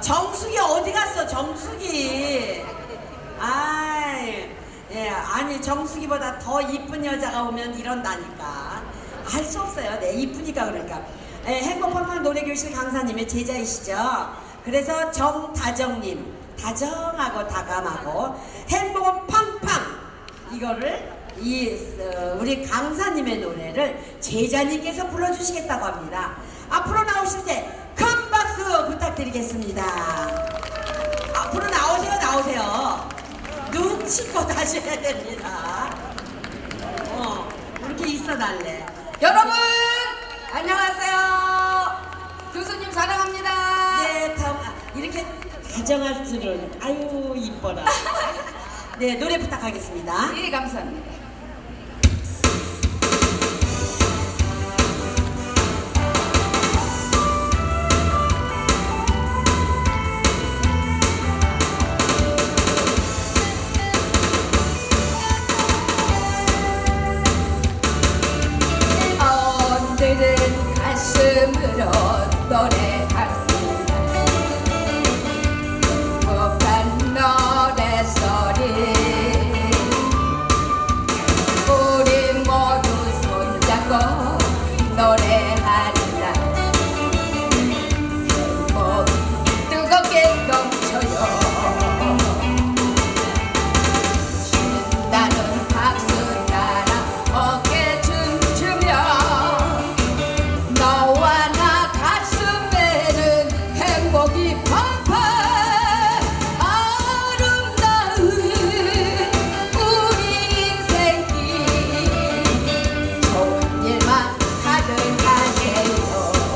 정숙이 어디 갔어? 정숙이. 아이, 예, 아니 정숙이보다 더 이쁜 여자가 오면 이런다니까. 할 수 없어요. 네, 이쁘니까 그러니까. 예, 행복팡팡 노래교실 강사님의 제자이시죠. 그래서 정다정님, 다정하고 다감하고 행복은 팡팡 이거를 우리 강사님의 노래를 제자님께서 불러주시겠다고 합니다. 앞으로 나오실 때 큰 박수 부탁드리겠습니다. 앞으로 나오세요. 눈치껏 하셔야 됩니다. 이렇게 있어달래. 여러분 안녕하세요. 교수님 사랑합니다. 네, 이렇게 다정할 줄은. 아유 이뻐라. 네, 노래 부탁하겠습니다. 예, 감사합니다. 오늘은 가슴으로 노래합니다. 행복한 노래소리 우리 모두 손잡고 노래한다. 행복이 뜨겁게 넘쳐요. 신나는 박수 따라 어깨 춤추며 너와 나 가슴에는 행복이 팡팡 아름다운 우리 인생길 좋은 일만 가득하세요.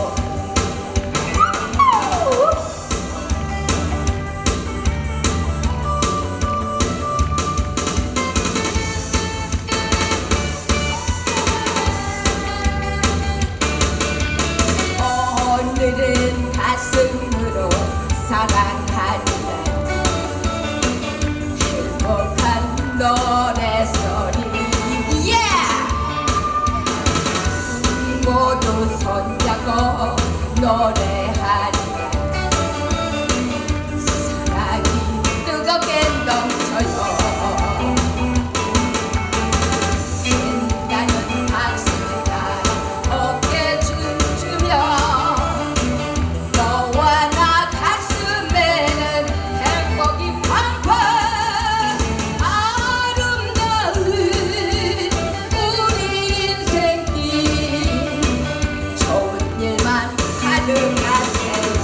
오늘은 가슴으로 사랑한다. 행복한 노래소리 모두 손잡고 노래한다. 사랑이 뜨겁게 넘쳐요. 신나는 박수 따라 어깨 춤추며 너와 나 가슴에는 행복이 팡팡 아름다운 우리 인생길 좋은 일만 가득하세요.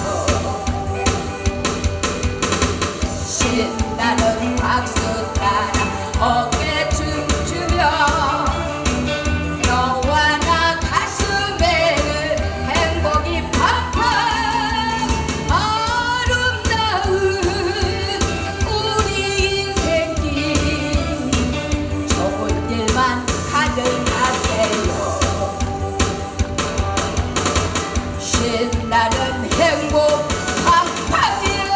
신나는 박수 따라 어깨 춤추며 너와 나 가슴에는 행복이 팡팡 아름다운 우리 인생길 좋은 일만 가득하세요. 신나는 행복 팡팡이에요.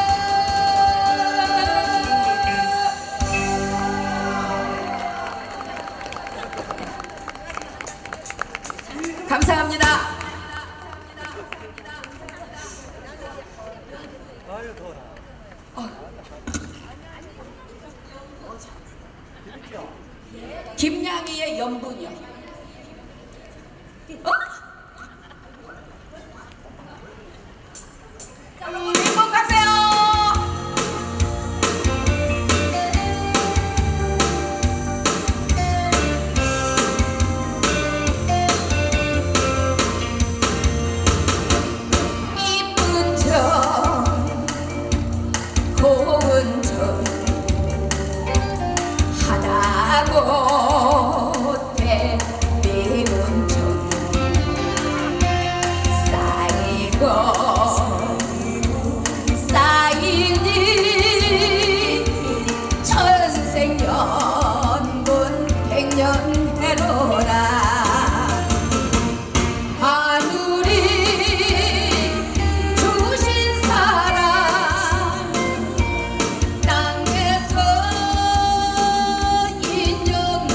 감사합니다. 김양희의 연분이요. 행복하세요. 이쁜 정 고운 정 하다고 미운 정 쌓이니 천생연분 백년해로라. 하늘이 주신 사랑 땅에서 인연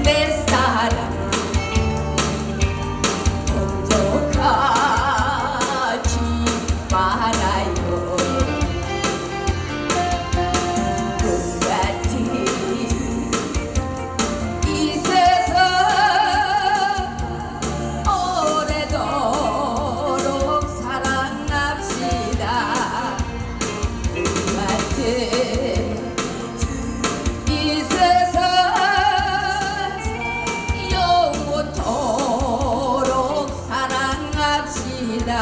내 사랑 먼저 가지 말아요. 꿈같이 이 세상 오래도록 사랑합시다. 꿈같이 이 세상 영원토록 사랑합시다.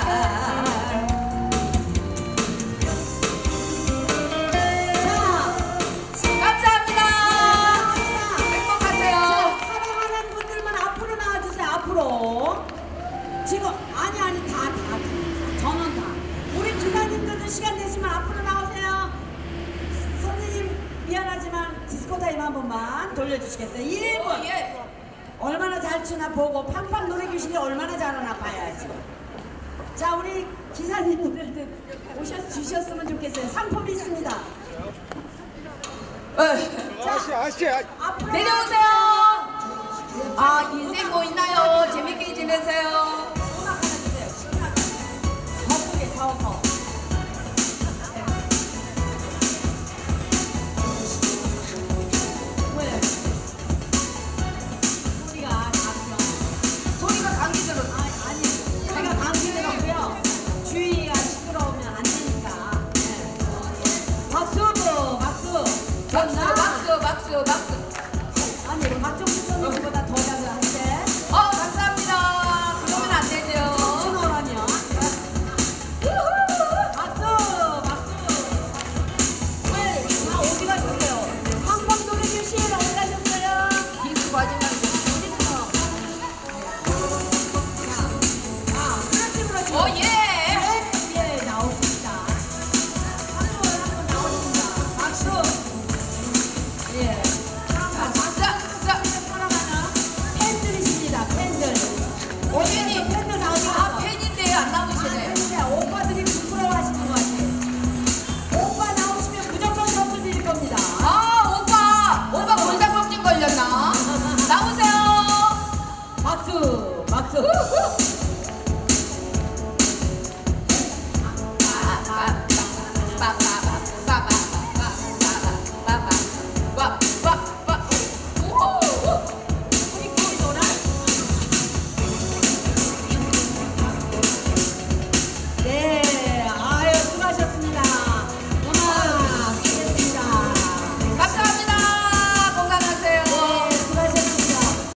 감사합니다. 행복하세요. 사랑하는 분들만 앞으로 나와주세요. 앞으로. 지금 아니 다 저는 다. 우리 기사님들도 시간 되시면 앞으로 나오세요. 선생님 미안하지만 디스코 타임 한 번만 돌려주시겠어요? 1분. 예. 얼마나 잘 추나 보고 팡팡 노래 교실이 얼마나 잘하나 봐야지. 자, 우리 기사님들도 주셨으면 좋겠어요. 상품이 있습니다. 아씨. 앞으로 내려오세요. 아, 인생 뭐 있나요? 재밌게 지내세요.